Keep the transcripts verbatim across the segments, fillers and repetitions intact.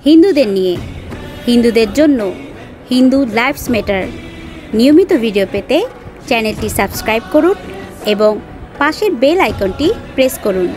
হিন্দুদের নিয়ে, হিন্দুদের জন্য, হিন্দু লাইফস ম্যাটার নিয়মিত ভিডিও পেতে চ্যানেলটি সাবস্ক্রাইব করুন এবং পাশের বেল আইকনটি প্রেস করুন।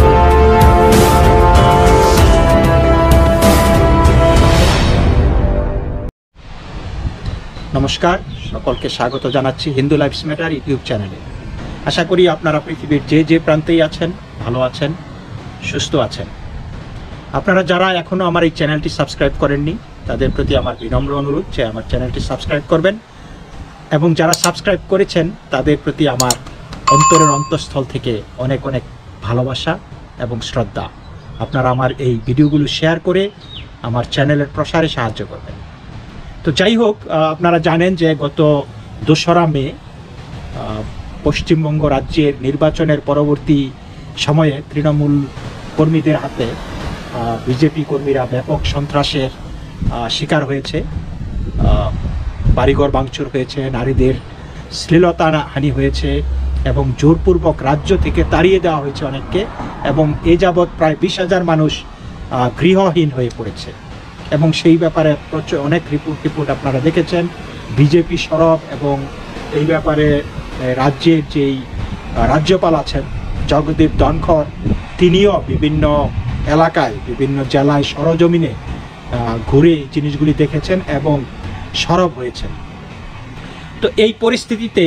নমস্কার, সকলকে স্বাগত জানাচ্ছি হিন্দু লাইফস ম্যাটার ইউটিউব চ্যানেলে। আশা করি আপনারা পৃথিবীর যে যে প্রান্তেই আছেন ভালো আছেন, সুস্থ আছেন। আপনারা যারা এখনও আমার এই চ্যানেলটি সাবস্ক্রাইব করেননি তাদের প্রতি আমার বিনম্র অনুরোধ যে আমার চ্যানেলটি সাবস্ক্রাইব করবেন, এবং যারা সাবস্ক্রাইব করেছেন তাদের প্রতি আমার অন্তরের অন্তঃস্থল থেকে অনেক অনেক ভালোবাসা এবং শ্রদ্ধা। আপনারা আমার এই ভিডিওগুলো শেয়ার করে আমার চ্যানেলের প্রসারে সাহায্য করবেন। তো যাই হোক, আপনারা জানেন যে গত দোসরা মে পশ্চিমবঙ্গ রাজ্যের নির্বাচনের পরবর্তী সময়ে তৃণমূল কর্মীদের হাতে বিজেপি কর্মীরা ব্যাপক সন্ত্রাসের শিকার হয়েছে। বাড়িঘর ভাঙচুর হয়েছে, নারীদের শ্লীলতাহানি হয়েছে এবং জোরপূর্বক রাজ্য থেকে তাড়িয়ে দেওয়া হয়েছে অনেককে, এবং এ যাবৎ প্রায় বিশ হাজার মানুষ গৃহহীন হয়ে পড়েছে। এবং সেই ব্যাপারে প্রচুর অনেক রিপোর্ট রিপোর্ট আপনারা দেখেছেন। বিজেপি সরব এবং এই ব্যাপারে রাজ্যের যেই রাজ্যপাল আছেন জগদীপ ধনখড়, তিনিও বিভিন্ন এলাকায় বিভিন্ন জেলায় সরজমিনে ঘুরে জিনিসগুলি দেখেছেন এবং সরব হয়েছেন। তো এই পরিস্থিতিতে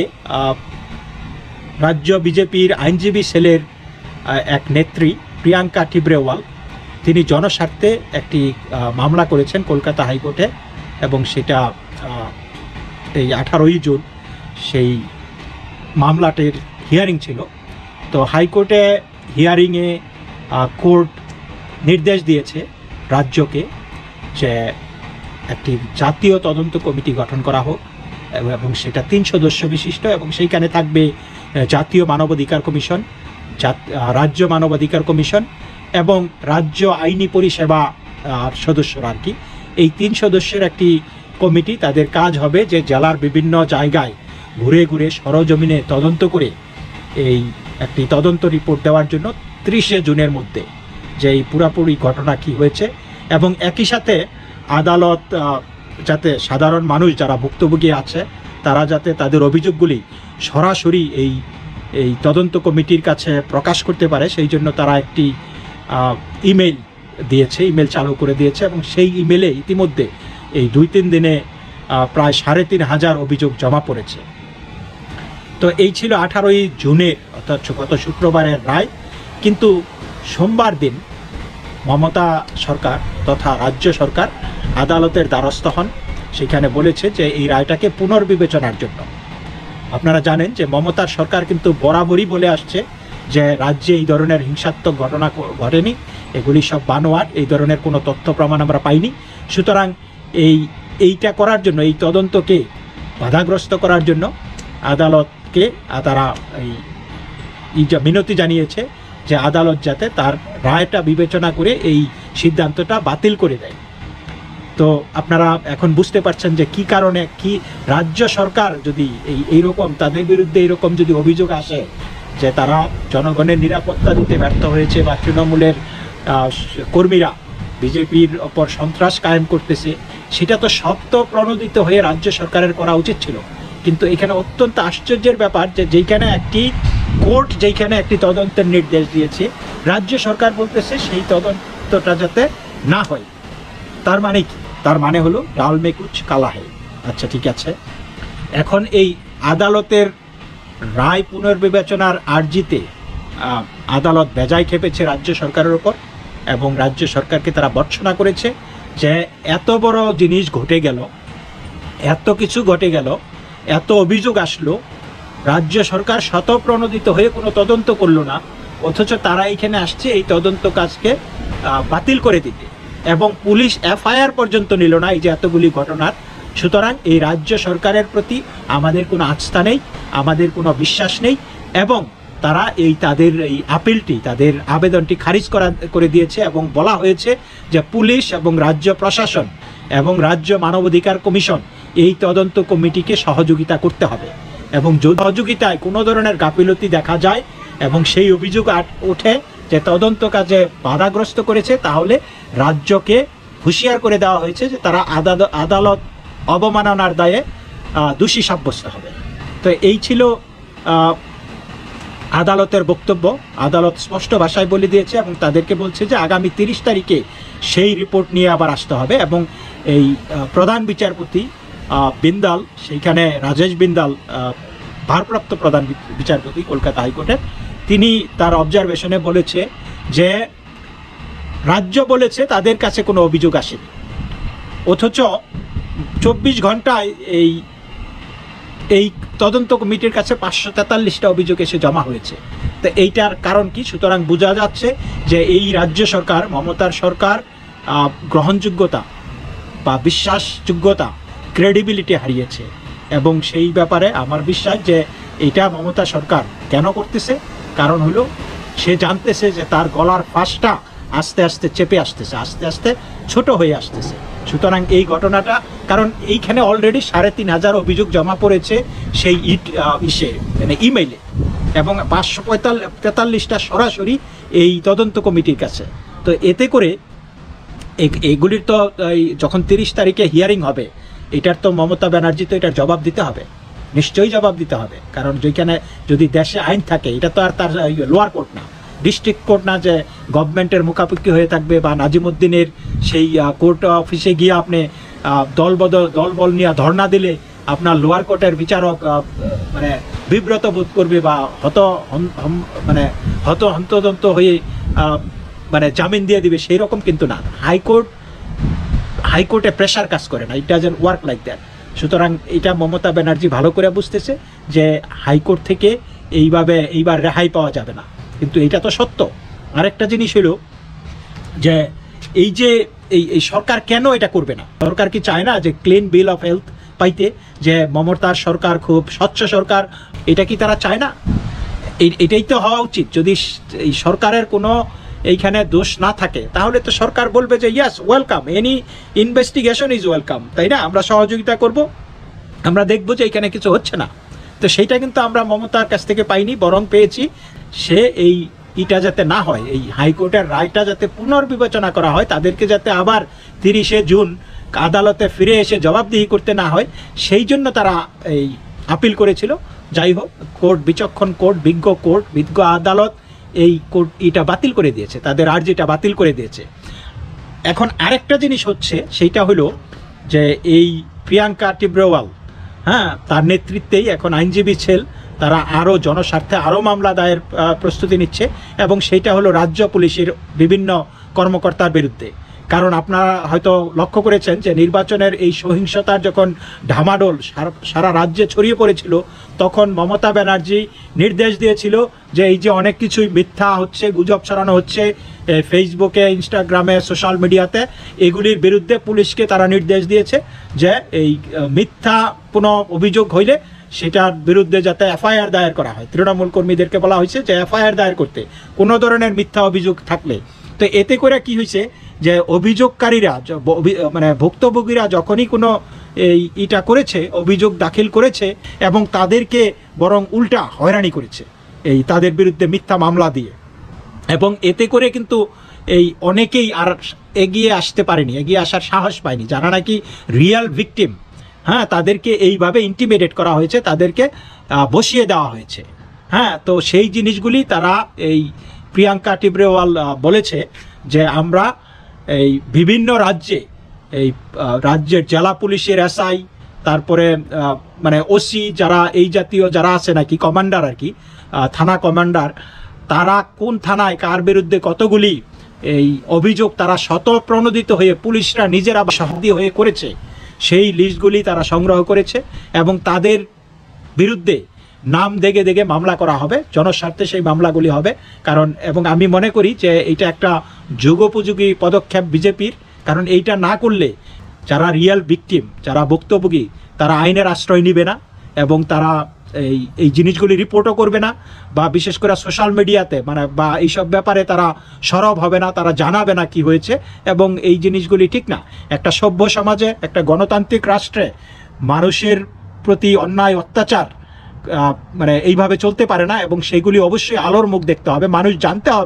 রাজ্য বিজেপির আইনজীবী সেলের এক নেত্রী প্রিয়াঙ্কা টিব্রেওয়াল, তিনি জনস্বার্থে একটি মামলা করেছেন কলকাতা হাইকোর্টে, এবং সেটা এই আঠারোই জুন সেই মামলাটির হিয়ারিং ছিল। তো হাইকোর্টে হিয়ারিংয়ে কোর্ট নির্দেশ দিয়েছে রাজ্যকে যে একটি জাতীয় তদন্ত কমিটি গঠন করা হোক, এবং সেটা তিন সদস্য বিশিষ্ট, এবং সেইখানে থাকবে জাতীয় মানবাধিকার কমিশন, রাজ্য মানবাধিকার কমিশন এবং রাজ্য আইনি পরিষেবা সদস্যরা আর কি। এই তিন সদস্যের একটি কমিটি, তাদের কাজ হবে যে জেলার বিভিন্ন জায়গায় ঘুরে ঘুরে সরজমিনে তদন্ত করে এই একটি তদন্ত রিপোর্ট দেওয়ার জন্য ত্রিশে জুনের মধ্যে যে এই পুরাপুরি ঘটনা কি হয়েছে, এবং একই সাথে আদালত যাতে সাধারণ মানুষ যারা ভুক্তভোগী আছে তারা যাতে তাদের অভিযোগগুলি সরাসরি এই এই তদন্ত কমিটির কাছে প্রকাশ করতে পারে, সেই জন্য তারা একটি ইমেল দিয়েছে, ইমেল চালু করে দিয়েছে, এবং সেই ইমেলে ইতিমধ্যে এই দুই তিন দিনে প্রায় সাড়ে তিন হাজার অভিযোগ জমা পড়েছে। তো এই ছিল আঠারোই জুনের অর্থাৎ গত শুক্রবারের রায়। কিন্তু সোমবার দিন মমতা সরকার তথা রাজ্য সরকার আদালতের দ্বারস্থ হন, সেখানে বলেছে যে এই রায়টাকে পুনর্বিবেচনার জন্য। আপনারা জানেন যে মমতার সরকার কিন্তু বরাবরই বলে আসছে যে রাজ্যে এই ধরনের হিংসাত্মক ঘটনা ঘটেনি, এগুলি সব বানোয়াট, এই ধরনের কোনো তথ্য প্রমাণ আমরা পাইনি। সুতরাং এই এইটা করার জন্য, এই তদন্তকে বাধাগ্রস্ত করার জন্য আদালতকে তারা এই মিনতি জানিয়েছে যে আদালত যাতে তার রায়টা বিবেচনা করে এই সিদ্ধান্তটা বাতিল করে দেয়। তো আপনারা এখন বুঝতে পারছেন যে কি কারণে, কি রাজ্য সরকার যদি এই এইরকম তাদের বিরুদ্ধে এইরকম যদি অভিযোগ আসে যে তারা জনগণের নিরাপত্তা দিতে ব্যর্থ হয়েছে, বা তৃণমূলের কর্মীরা বিজেপির ওপর সন্ত্রাস কায়েম করতেছে, সেটা তো শক্ত প্রণোদিত হয়ে রাজ্য সরকারের করা উচিত ছিল। কিন্তু এখানে অত্যন্ত আশ্চর্যের ব্যাপার যে যেইখানে একটি কোর্ট যেইখানে একটি তদন্তের নির্দেশ দিয়েছে, রাজ্য সরকার বলতেছে সেই তদন্তটা যাতে না হয়। তার মানে কি? তার মানে হলো ডাল মে কুছ কালা হে। আচ্ছা, ঠিক আছে। এখন এই আদালতের রায় পুনর্বিবেচনার আর্জিতে আদালত বেজায় খেপেছে রাজ্য সরকারের ওপর, এবং রাজ্য সরকারকে তারা ভর্ৎসনা করেছে যে এত বড় জিনিস ঘটে গেল, এত কিছু ঘটে গেল, এত অভিযোগ আসলো, রাজ্য সরকার স্বতঃপ্রণোদিত হয়ে কোনো তদন্ত করলো না, অথচ তারা এখানে আসছে এই তদন্ত কাজকে বাতিল করে দিতে, এবং পুলিশ এফআইআর পর্যন্ত নিল না এই যে এতগুলি ঘটনার। সুতরাং এই রাজ্য সরকারের প্রতি আমাদের কোনো আস্থা নেই, আমাদের কোনো বিশ্বাস নেই, এবং তারা এই তাদের এই আপিলটি, তাদের আবেদনটি খারিজ করা করে দিয়েছে, এবং বলা হয়েছে যে পুলিশ এবং রাজ্য প্রশাসন এবং রাজ্য মানবাধিকার কমিশন এই তদন্ত কমিটিকে সহযোগিতা করতে হবে, এবং যদি সহযোগিতায় কোনো ধরনের গাফিলতি দেখা যায় এবং সেই অভিযোগ ওঠে যে তদন্ত কাজে বাধাগ্রস্ত করেছে, তাহলে রাজ্যকে হুঁশিয়ার করে দেওয়া হয়েছে যে তারা আদালত অবমাননার দায়ে দোষী সাব্যস্ত হবে। তো এই ছিল আদালতের বক্তব্য। আদালত স্পষ্ট ভাষায় বলে দিয়েছে এবং তাদেরকে বলছে যে আগামী তিরিশ তারিখে সেই রিপোর্ট নিয়ে আবার আসতে হবে। এবং এই প্রধান বিচারপতি বিন্দাল, সেইখানে রাজেশ বিন্দাল ভারপ্রাপ্ত প্রধান বিচারপতি কলকাতা হাইকোর্টের, তিনি তার অবজারভেশনে বলেছে যে রাজ্য বলেছে তাদের কাছে কোনো অভিযোগ আসেনি, অথচ চব্বিশ ঘন্টায় এই এই তদন্ত কমিটির কাছে পাঁচশো তেতাল্লিশটা অভিযোগ এসে জমা হয়েছে। তো এইটার কারণ কি? সুতরাং বোঝা যাচ্ছে যে এই রাজ্য সরকার, মমতার সরকার গ্রহণযোগ্যতা বা বিশ্বাসযোগ্যতা, ক্রেডিবিলিটি হারিয়েছে। এবং সেই ব্যাপারে আমার বিশ্বাস যে এটা মমতা সরকার কেন করতেছে, কারণ হলো সে জানতেছে যে তার গলার ফাঁসটা আস্তে আস্তে চেপে আসতেছে, আস্তে আস্তে ছোট হয়ে আসতেছে। সুতরাং এই ঘটনাটা, কারণ এইখানে অলরেডি সাড়ে তিন হাজার অভিযোগ জমা পড়েছে সেই ইট ইসে মানে ইমেইলে, এবং পাঁচশো পঁয়তাল্লিশ তেতাল্লিশটা সরাসরি এই তদন্ত কমিটির কাছে। তো এতে করে এগুলির তো যখন তিরিশ তারিখে হিয়ারিং হবে, এটার তো মমতা ব্যানার্জি তো এটার জবাব দিতে হবে, নিশ্চয়ই জবাব দিতে হবে। কারণ যেখানে যদি দেশে আইন থাকে, এটা তো আর তার লোয়ার কোর্ট না, ডিস্ট্রিক্ট কোর্ট না যে গভর্নমেন্টের মুখাপেক্ষি হয়ে থাকবে, বা নাজিমুদ্দিনের সেই কোর্ট অফিসে গিয়ে আপনি দলবদল দলবল নিয়ে ধর্ণা দিলে আপনার লোয়ার কোর্টের বিচারক মানে বিব্রত বোধ করবে বা হত মানে হত হন্তদন্ত হয়ে মানে জামিন দিয়ে দিবে, সেই রকম কিন্তু না। হাইকোর্ট হাইকোর্টে প্রেশার কাজ করে না, it doesn't work like that. সুতরাং এটা মমতা ব্যানার্জি ভালো করে বুঝতেছে যে হাইকোর্ট থেকে এইভাবে এইবার রেহাই পাওয়া যাবে না। কিন্তু এটা তো সত্য। আরেকটা জিনিস হলো যে এই যে এই এই সরকার কেন এটা করবে না? সরকার কি চায় না যে ক্লিন বিল অফ হেলথ পাইতে, যে মমতার সরকার খুব স্বচ্ছ সরকার, এটা কি তারা চায় না? এটাই তো হওয়া উচিত। যদি এই সরকারের কোনো এইখানে দোষ না থাকে, তাহলে তো সরকার বলবে যে yes, welcome, any investigation is welcome, তাই না? আমরা সহযোগিতা করব, আমরা দেখব যে এখানে কিছু হচ্ছে না। তো সেইটা কিন্তু আমরা মমতার কাছ থেকে পাইনি, বরং পেয়েছি সে এই এটা যাতে না হয়, এই হাইকোর্টের রায়টা যাতে পুনর্বিবেচনা করা হয়, তাদেরকে যাতে আবার তিরিশে জুন আদালতে ফিরে এসে জবাবদিহি করতে না হয়, সেই জন্য তারা এই আপিল করেছিল। যাই হোক, কোর্ট, বিচক্ষণ কোর্ট, বিজ্ঞ কোর্ট, বিজ্ঞ আদালত এই কোর্ট এটা বাতিল করে দিয়েছে, তাদের আর্জিটা বাতিল করে দিয়েছে। এখন আরেকটা জিনিস হচ্ছে, সেইটা হলো যে এই প্রিয়াঙ্কা টিব্রেওয়াল, হ্যাঁ, তার নেতৃত্বেই এখন আইনজীবী সেল তারা আরও জনস্বার্থে আরও মামলা দায়ের প্রস্তুতি নিচ্ছে, এবং সেইটা হলো রাজ্য পুলিশের বিভিন্ন কর্মকর্তার বিরুদ্ধে। কারণ আপনারা হয়তো লক্ষ্য করেছেন যে নির্বাচনের এই সহিংসতার যখন ঢামাডোল সারা রাজ্যে ছড়িয়ে পড়েছিল, তখন মমতা ব্যানার্জি নির্দেশ দিয়েছিল যে এই যে অনেক কিছুই মিথ্যা হচ্ছে, গুজব ছড়ানো হচ্ছে ফেসবুকে, ইনস্টাগ্রামে, সোশ্যাল মিডিয়াতে, এগুলির বিরুদ্ধে পুলিশকে তারা নির্দেশ দিয়েছে যে এই মিথ্যা কোনো অভিযোগ হইলে সেটার বিরুদ্ধে যাতে এফআইআর দায়ের করা হয়। তৃণমূল কর্মীদেরকে বলা হয়েছে যে এফআইআর দায়ের করতে কোনো ধরনের মিথ্যা অভিযোগ থাকলে। তো এতে করে কি হয়েছে যে অভিযোগকারীরা মানে ভুক্তভোগীরা যখনই কোনো এই এটা করেছে, অভিযোগ দাখিল করেছে, এবং তাদেরকে বরং উল্টা হয়রানি করেছে এই তাদের বিরুদ্ধে মিথ্যা মামলা দিয়ে। এবং এতে করে কিন্তু এই অনেকেই আর এগিয়ে আসতে পারেনি, এগিয়ে আসার সাহস পায়নি, যারা নাকি রিয়েল ভিকটিম, হ্যাঁ, তাদেরকে এইভাবে ইন্টিমিডেট করা হয়েছে, তাদেরকে বসিয়ে দেওয়া হয়েছে। হ্যাঁ, তো সেই জিনিসগুলি তারা এই প্রিয়াঙ্কা টিব্রেওয়াল বলেছে যে আমরা এই বিভিন্ন রাজ্যে এই রাজ্যের জেলা পুলিশের এসআই, তারপরে মানে ওসি, যারা এই জাতীয় যারা আছে নাকি কমান্ডার আর কি, থানা কমান্ডার, তারা কোন থানায় কার বিরুদ্ধে কতগুলি এই অভিযোগ তারা স্বতঃপ্রণোদিত হয়ে পুলিশরা নিজেরা শহীদ হয়ে করেছে, সেই লিস্টগুলি তারা সংগ্রহ করেছে, এবং তাদের বিরুদ্ধে নাম দেখে দেখে মামলা করা হবে, জনস্বার্থে সেই মামলাগুলি হবে। কারণ এবং আমি মনে করি যে এইটা একটা যুগোপযোগী পদক্ষেপ বিজেপির, কারণ এইটা না করলে যারা রিয়েল ভিকটিম, যারা ভুক্তভোগী, তারা আইনের আশ্রয় নিবে না, এবং তারা এই এই জিনিসগুলি রিপোর্টও করবে না, বা বিশেষ করে সোশ্যাল মিডিয়াতে মানে বা এইসব ব্যাপারে তারা সরব হবে না, তারা জানাবে না কি হয়েছে। এবং এই জিনিসগুলি ঠিক না। একটা সভ্য সমাজে, একটা গণতান্ত্রিক রাষ্ট্রে মানুষের প্রতি অন্যায় অত্যাচার মানে এইভাবে চলতে পারে না, এবং সেইগুলি অবশ্যই আলোর মুখ দেখতে হবে। মানুষ জানতে হবে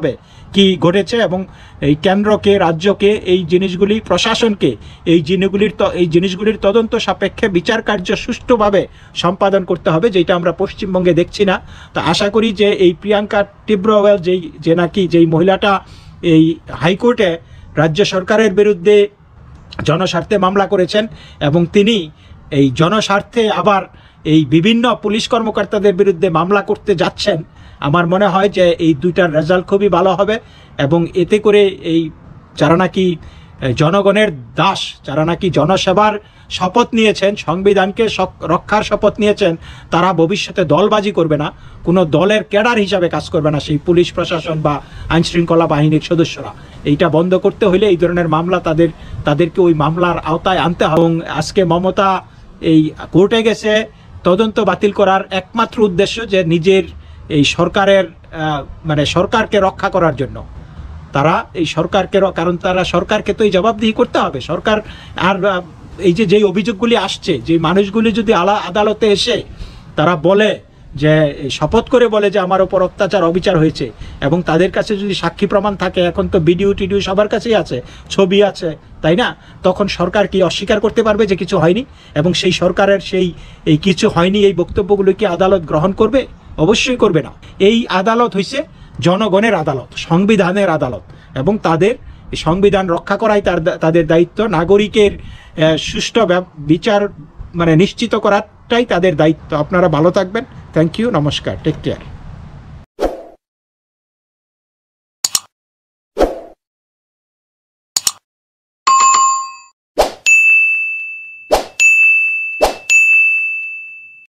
কি ঘটেছে এবং এই কেন্দ্রকে, রাজ্যকে, এই জিনিসগুলি, প্রশাসনকে এই জিনিসগুলির এই জিনিসগুলির তদন্ত সাপেক্ষে বিচার কার্য সুষ্ঠুভাবে সম্পাদন করতে হবে, যেটা আমরা পশ্চিমবঙ্গে দেখছি না। তো আশা করি যে এই প্রিয়াঙ্কা টিব্রোওয়াল যেই যে নাকি যেই মহিলাটা এই হাইকোর্টে রাজ্য সরকারের বিরুদ্ধে জনস্বার্থে মামলা করেছেন এবং তিনি এই জনস্বার্থে আবার এই বিভিন্ন পুলিশ কর্মকর্তাদের বিরুদ্ধে মামলা করতে যাচ্ছেন, আমার মনে হয় যে এই দুইটার রেজাল্ট খুবই ভালো হবে এবং এতে করে এই যারা নাকি জনগণের দাস, যারা নাকি জনসেবার শপথ নিয়েছেন, সংবিধানকে রক্ষার শপথ নিয়েছেন, তারা ভবিষ্যতে দলবাজি করবে না, কোনো দলের ক্যাডার হিসাবে কাজ করবে না সেই পুলিশ প্রশাসন বা আইনশৃঙ্খলা বাহিনীর সদস্যরা। এইটা বন্ধ করতে হলে এই ধরনের মামলা তাদের তাদেরকে ওই মামলার আওতায় আনতে হবে। এবং আজকে মমতা এই কোর্টে গেছে তদন্ত বাতিল করার একমাত্র উদ্দেশ্য যে নিজের এই সরকারের মানে সরকারকে রক্ষা করার জন্য। তারা এই সরকারকে, কারণ তারা সরকারকে তো এই জবাবদিহি করতে হবে। সরকার আর এই যে যেই অভিযোগগুলি আসছে, যে মানুষগুলি যদি আলা আদালতে এসে তারা বলে যে শপথ করে বলে যে আমার ওপর অত্যাচার অবিচার হয়েছে এবং তাদের কাছে যদি সাক্ষী প্রমাণ থাকে, এখন তো ভিডিও টিডিও সবার কাছেই আছে, ছবি আছে, তাই না? তখন সরকার কি অস্বীকার করতে পারবে যে কিছু হয়নি? এবং সেই সরকারের সেই এই কিছু হয়নি এই বক্তব্যগুলো কি আদালত গ্রহণ করবে? অবশ্যই করবে না। এই আদালত হইছে জনগণের আদালত, সংবিধানের আদালত, এবং তাদের সংবিধান রক্ষা করাই তার তাদের দায়িত্ব। নাগরিকের সুষ্ঠু বিচার মানে নিশ্চিত করাটাই তাদের দায়িত্ব। আপনারা ভালো থাকবেন। থ্যাংক ইউ, নমস্কার, টেক কেয়ার।